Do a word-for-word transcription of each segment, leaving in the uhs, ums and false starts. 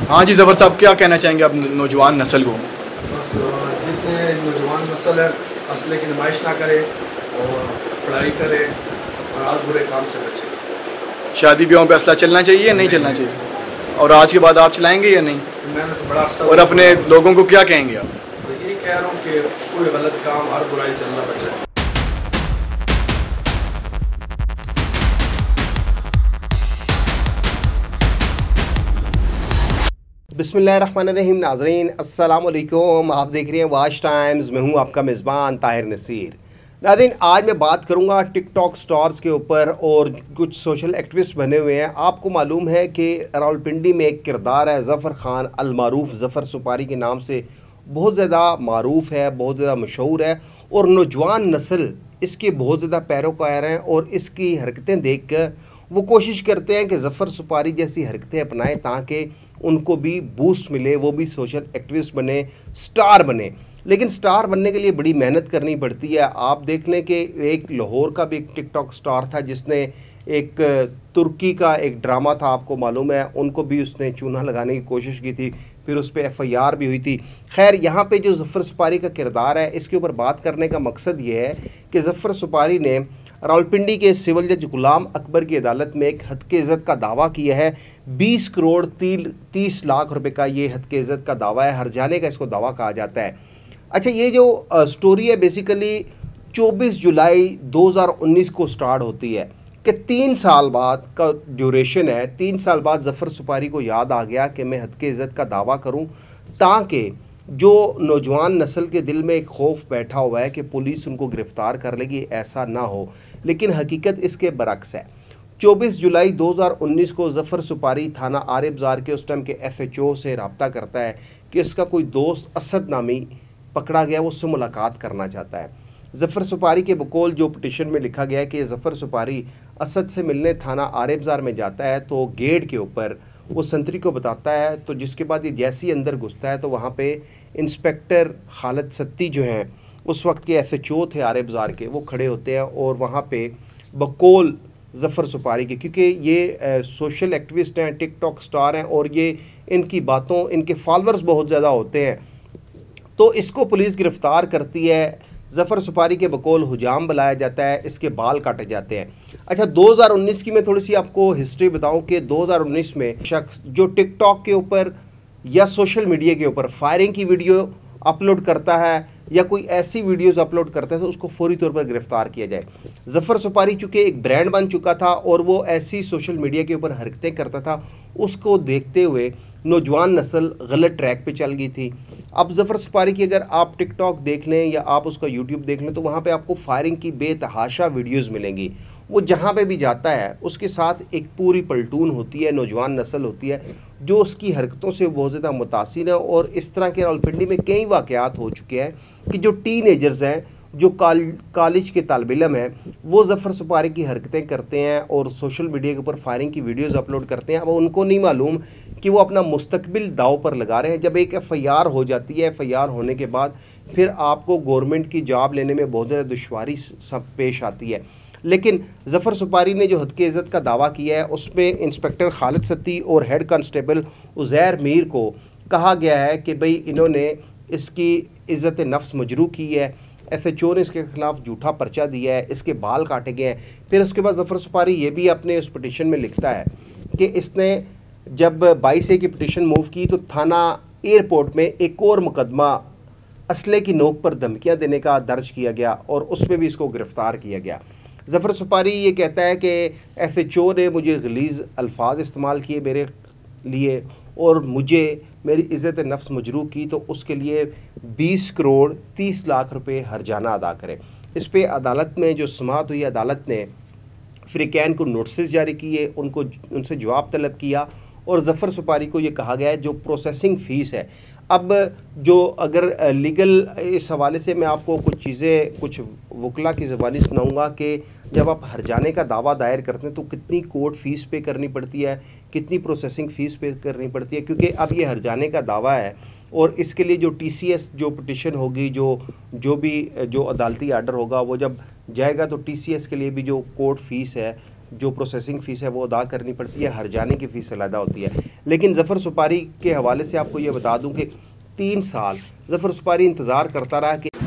हाँ जी ज़फ़र साहब, क्या कहना चाहेंगे आप नौजवान नस्ल को? बस जितने नौजवान नस्ल है असले की नुमाइश ना करे और पढ़ाई करे और आज बुरे काम से बचे। शादी ब्याहों पे असला चलना चाहिए या नहीं चलना चाहिए? और आज के बाद आप चलाएंगे या नहीं? मैंने तो बड़ा अरसा और अपने लोगों को क्या कहेंगे आप? तो ये कह रहा हूँ कि कोई गलत काम हर बुराई से अल्लाह बचाए। बिस्मिल्लाहिर्रहमानिर्रहीम। नाज़रीन अस्सलाम वालेकुम, आप देख रहे हैं वाच टाइम्स। मैं हूं आपका मेज़बान ताहिर नसीर। नाज़रीन, आज मैं बात करूंगा टिकटॉक स्टार्स के ऊपर और कुछ सोशल एक्टिविस्ट बने हुए हैं। आपको मालूम है कि रावलपिंडी में एक किरदार है ज़फ़र ख़ान अलमारूफ़, ज़फ़र सुपारी के नाम से बहुत ज़्यादा मारूफ़ है, बहुत ज़्यादा मशहूर है और नौजवान नस्ल इसके बहुत ज़्यादा पैरोकार हैं और इसकी हरकतें देख कर वो कोशिश करते हैं कि ज़फ़र सुपारी जैसी हरकतें अपनाएं ताकि उनको भी बूस्ट मिले, वो भी सोशल एक्टिविस्ट बने, स्टार बने। लेकिन स्टार बनने के लिए बड़ी मेहनत करनी पड़ती है। आप देख लें कि एक लाहौर का भी एक टिकटॉक स्टार था जिसने एक तुर्की का एक ड्रामा था, आपको मालूम है, उनको भी उसने चूना लगाने की कोशिश की थी, फिर उस पर एफ़ आई आर भी हुई थी। खैर, यहाँ पे जो ज़फ़र सुपारी का किरदार है इसके ऊपर बात करने का मकसद ये है कि ज़फ़र सुपारी ने रावलपिंडी के सिविल जज गुलाम अकबर की अदालत में एक हद के इज़्ज़त का दावा किया है। बीस करोड़ तीस लाख रुपए का ये हद के इज़्ज़त का दावा है, हर्जाने का इसको दावा कहा जाता है। अच्छा, ये जो आ, स्टोरी है बेसिकली चौबीस जुलाई दो हज़ार उन्नीस को स्टार्ट होती है कि तीन साल बाद का ड्यूरेशन है। तीन साल बाद ज़फ़र सुपारी को याद आ गया कि मैं हद के इज़्ज़त का दावा करूं ताकि जो नौजवान नस्ल के दिल में एक खौफ बैठा हुआ है कि पुलिस उनको गिरफ़्तार कर लेगी, ऐसा ना हो। लेकिन हकीकत इसके बरक्स है। चौबीस जुलाई दो हज़ार उन्नीस को ज़फ़र सुपारी थाना आर बाज़ार के उस टाइम के एस एच ओ से रब्ता करता है कि इसका कोई दोस्त असद नामी पकड़ा गया, वो उससे मुलाकात करना चाहता है। ज़फ़र सुपारी के बकौल जो पिटिशन में लिखा गया है कि ज़फ़र सुपारी असद से मिलने थाना आर बाज़ार में जाता है तो गेट के ऊपर वो संतरी को बताता है, तो जिसके बाद ये जैसे ही अंदर घुसता है तो वहाँ पे इंस्पेक्टर खालिद सत्ती जो हैं उस वक्त के एस एच ओ थे आर बाज़ार के, वो खड़े होते हैं और वहाँ पे बकौल ज़फ़र सुपारी के, क्योंकि ये आ, सोशल एक्टिविस्ट हैं, टिकटॉक स्टार हैं और ये इनकी बातों, इनके फॉलोअर्स बहुत ज़्यादा होते हैं, तो इसको पुलिस गिरफ़्तार करती है। ज़फ़र सुपारी के बकौल हुजाम बुलाया जाता है, इसके बाल काटे जाते हैं। अच्छा, दो हज़ार उन्नीस की मैं थोड़ी सी आपको हिस्ट्री बताऊं कि दो हज़ार उन्नीस में शख्स जो टिकटॉक के ऊपर या सोशल मीडिया के ऊपर फायरिंग की वीडियो अपलोड करता है या कोई ऐसी वीडियोस अपलोड करता है तो उसको फौरी तौर पर गिरफ़्तार किया जाए। ज़फ़र सुपारी चूँकि एक ब्रांड बन चुका था और वो ऐसी सोशल मीडिया के ऊपर हरकतें करता था, उसको देखते हुए नौजवान नस्ल गलत ट्रैक पे चल गई थी। अब ज़फ़र सुपारी की अगर आप टिकटॉक देख लें या आप उसका यूट्यूब देख लें तो वहाँ पे आपको फायरिंग की बेतहाशा वीडियोस मिलेंगी। वो जहाँ पे भी जाता है उसके साथ एक पूरी पलटून होती है, नौजवान नस्ल होती है जो उसकी हरकतों से बहुत ज़्यादा मुतासिर है। और इस तरह के रावलपिंडी में कई वाक़यात हो चुके हैं कि जो टीनेजर्स हैं, जो काल कॉलेज के तालिब इल्म हैं, वो ज़फ़र सुपारी की हरकतें करते हैं और सोशल मीडिया के ऊपर फायरिंग की वीडियोस अपलोड करते हैं। अब उनको नहीं मालूम कि वो अपना मुस्तकबिल दाव पर लगा रहे हैं। जब एक एफ़ आई आर हो जाती है, एफ़ आई आर होने के बाद फिर आपको गवर्नमेंट की जॉब लेने में बहुत ज़्यादा दुश्वारी सब पेश आती है। लेकिन ज़फ़र सुपारी ने जो हद के इज़्ज़त का दावा किया है उसमें इंस्पेक्टर खालिद सत्ती और हेड कांस्टेबल उज़ैर मीर को कहा गया है कि भाई इन्होंने इसकी इज़्ज़त नफ्स मजरू की है, एस एच ओ ने इसके ख़िलाफ़ झूठा पर्चा दिया है, इसके बाल काटे गए हैं। फिर उसके बाद ज़फ़र सुपारी ये भी अपने उस पिटिशन में लिखता है कि इसने जब बाईस ए की पिटिशन मूव की तो थाना एयरपोर्ट में एक और मुकदमा असले की नोक पर धमकियां देने का दर्ज किया गया और उसमें भी इसको गिरफ़्तार किया गया। ज़फ़र सुपारी ये कहता है कि एस एच ओ ने मुझे गलीज़ अल्फाज इस्तेमाल किए मेरे लिए और मुझे मेरी इज़्ज़त नफ्स मजरू की, तो उसके लिए बीस करोड़ तीस लाख रुपए हर्जाना अदा करें। इस पे अदालत में जो समाअत हुई, अदालत ने फ़रीक़ैन को नोटिस जारी किए, उनको उनसे जवाब तलब किया और ज़फ़र सुपारी को ये कहा गया है जो प्रोसेसिंग फ़ीस है। अब जो अगर लीगल इस हवाले से मैं आपको कुछ चीज़ें कुछ वकला की ज़बानी सुनाऊंगा कि जब आप हर्जाने का दावा दायर करते हैं तो कितनी कोर्ट फ़ीस पे करनी पड़ती है, कितनी प्रोसेसिंग फ़ीस पे करनी पड़ती है, क्योंकि अब ये हर्जाने का दावा है और इसके लिए जो टी सी एस जो पिटिशन होगी, जो जो भी जो अदालती आर्डर होगा वो जब जाएगा तो टी सी एस के लिए भी जो कोर्ट फ़ीस है जो प्रोसेसिंग फ़ीस है वो अदा करनी पड़ती है, हर जाने की फ़ीस अलहदा होती है। लेकिन ज़फ़र सुपारी के हवाले से आपको ये बता दूं कि तीन साल ज़फ़र सुपारी इंतज़ार करता रहा कि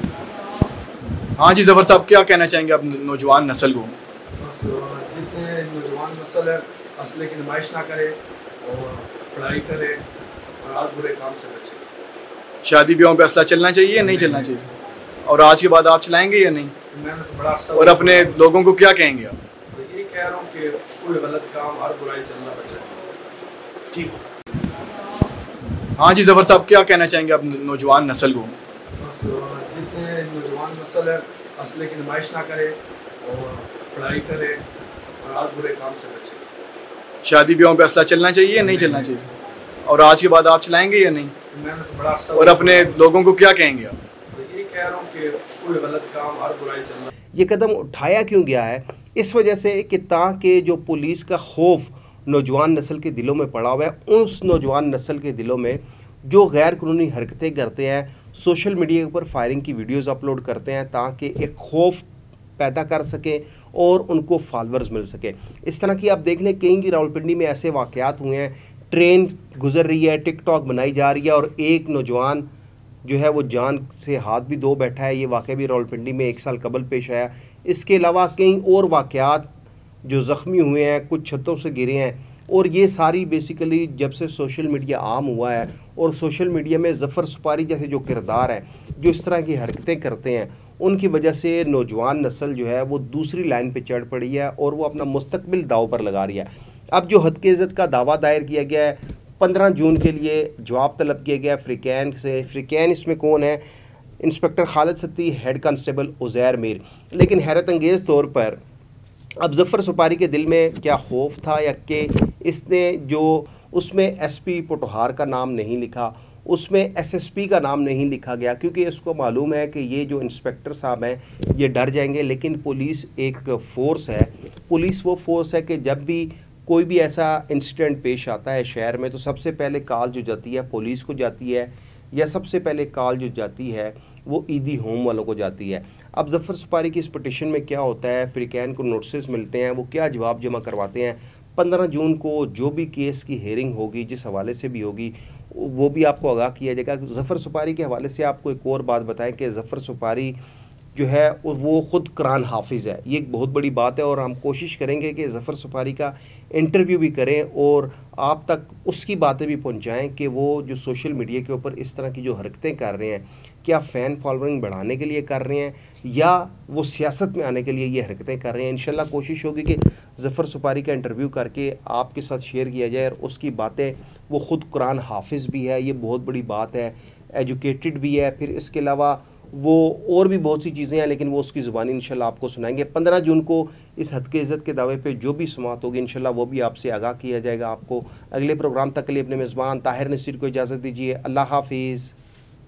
हाँ जी ज़फ़र साहब, क्या कहना चाहेंगे आप नौजवान नस्ल को? बस जितने नौजवान नस्ल है असले की नुमाइश ना करे और पढ़ाई करे और आज बुरे काम से बचे। शादी ब्याहों पे असला चलना चाहिए या नहीं चलना चाहिए? और आज के बाद आप चलाएंगे या नहीं? मैंने तो बड़ा और अपने लोगों को क्या कहेंगे आप? ये कह रहा हूँ कि कोई गलत काम हर बुराई से अल्लाह बचाए। ठीक। हाँ जी ज़फ़र साहब, क्या कहना चाहेंगे आप नौजवान नस्ल को? बस जितने नौजवान नस्ल है असले की नुमाइश ना करे और पढ़ाई करे और आज बुरे काम से बचे। शादी ब्याहों पे असला चलना चाहिए या नहीं चलना चाहिए? और आज के बाद आप चलाएंगे या नहीं? मैंने तो बड़ा और अपने लोगों को क्या कहेंगे आप? ये कह रहा हूँ कि कोई गलत काम हर बुराई से अल्लाह। ये कदम उठाया क्यों गया है? इस वजह से कि ताकि जो पुलिस का खौफ नौजवान नस्ल के दिलों में पड़ा हुआ है, उस नौजवान नस्ल के दिलों में जो गैर कानूनी हरकतें करते हैं, सोशल मीडिया के ऊपर फायरिंग की वीडियोस अपलोड करते हैं, ताकि एक खौफ पैदा कर सकें और उनको फॉलोअर्स मिल सके। इस तरह की आप देख लें कहीं की रावलपिंडी में ऐसे वाक़यात हुए हैं, ट्रेन गुजर रही है, टिकटॉक बनाई जा रही है और एक नौजवान जो है वो जान से हाथ भी धो बैठा है। ये वाक़या भी रावलपिंडी में एक साल कबल पेश आया। इसके अलावा कई और वाक़यात जो ज़ख्मी हुए हैं, कुछ छतों से गिरे हैं, और ये सारी बेसिकली जब से सोशल मीडिया आम हुआ है और सोशल मीडिया में ज़फ़र सुपारी जैसे जो किरदार हैं जो इस तरह की हरकतें करते हैं, उनकी वजह से नौजवान नस्ल जो है वो दूसरी लाइन पे चढ़ पड़ी है और वो अपना मुस्तकबिल दाव पर लगा रही है। अब जो हद के इज़्ज़त का दावा दायर किया गया है, पंद्रह जून के लिए जवाब तलब किया गया फ्रीकैन से। फ्रीकैन इसमें कौन है? Inspector Khalid Satti, head constable Uzair Mir. लेकिन हैरत अंगेज़ तौर पर अब ज़फ़र सुपारी के दिल में क्या खौफ था या कि इसने जो उसमें एसपी पोटोहार का नाम नहीं लिखा, उसमें एसएसपी का नाम नहीं लिखा गया, क्योंकि इसको मालूम है कि ये जो इंस्पेक्टर साहब हैं ये डर जाएंगे। लेकिन पुलिस एक फ़ोर्स है, पुलिस वो फोर्स है कि जब भी कोई भी ऐसा इंसिडेंट पेश आता है शहर में तो सबसे पहले कॉल जो जाती है पुलिस को जाती है, या सबसे पहले कॉल जो जाती है वो ईदी होम वालों को जाती है। अब ज़फ़र सुपारी की इस पटिशन में क्या होता है, फ्रीकैन को नोटिस मिलते हैं, वो क्या जवाब जमा करवाते हैं। पंद्रह जून को जो भी केस की हेयरिंग होगी, जिस हवाले से भी होगी, वो भी आपको आगाह किया जाएगा। ज़फ़र सुपारी के हवाले से आपको एक और बात बताएं कि ज़फ़र सुपारी जो है वो ख़ुद कुरान हाफिज़ है। ये एक बहुत बड़ी बात है और हम कोशिश करेंगे कि ज़फ़र सुपारी का इंटरव्यू भी करें और आप तक उसकी बातें भी पहुंचाएं कि वो जो सोशल मीडिया के ऊपर इस तरह की जो हरकतें कर रहे हैं, क्या फ़ैन फॉलोइंग बढ़ाने के लिए कर रहे हैं या वो सियासत में आने के लिए ये हरकतें कर रहे हैं। इंशाल्लाह कोशिश होगी कि ज़फ़र सुपारी का इंटरव्यू करके आपके साथ शेयर किया जाए और उसकी बातें, वो ख़ुद कुरान हाफिज़ भी है, ये बहुत बड़ी बात है, एजुकेटेड भी है, फिर इसके अलावा वो और भी बहुत सी चीज़ें हैं, लेकिन वो उसकी ज़ुबानी इंशाल्लाह आपको सुनाएंगे। पंद्रह जून को इस हद के इज़्ज़त के दावे पे जो भी समाअत होगी इंशाल्लाह वो भी आपसे आगाह किया जाएगा। आपको अगले प्रोग्राम तक के लिए अपने मेज़बान ताहिर नसीर को इजाज़त दीजिए। अल्लाह हाफिज़।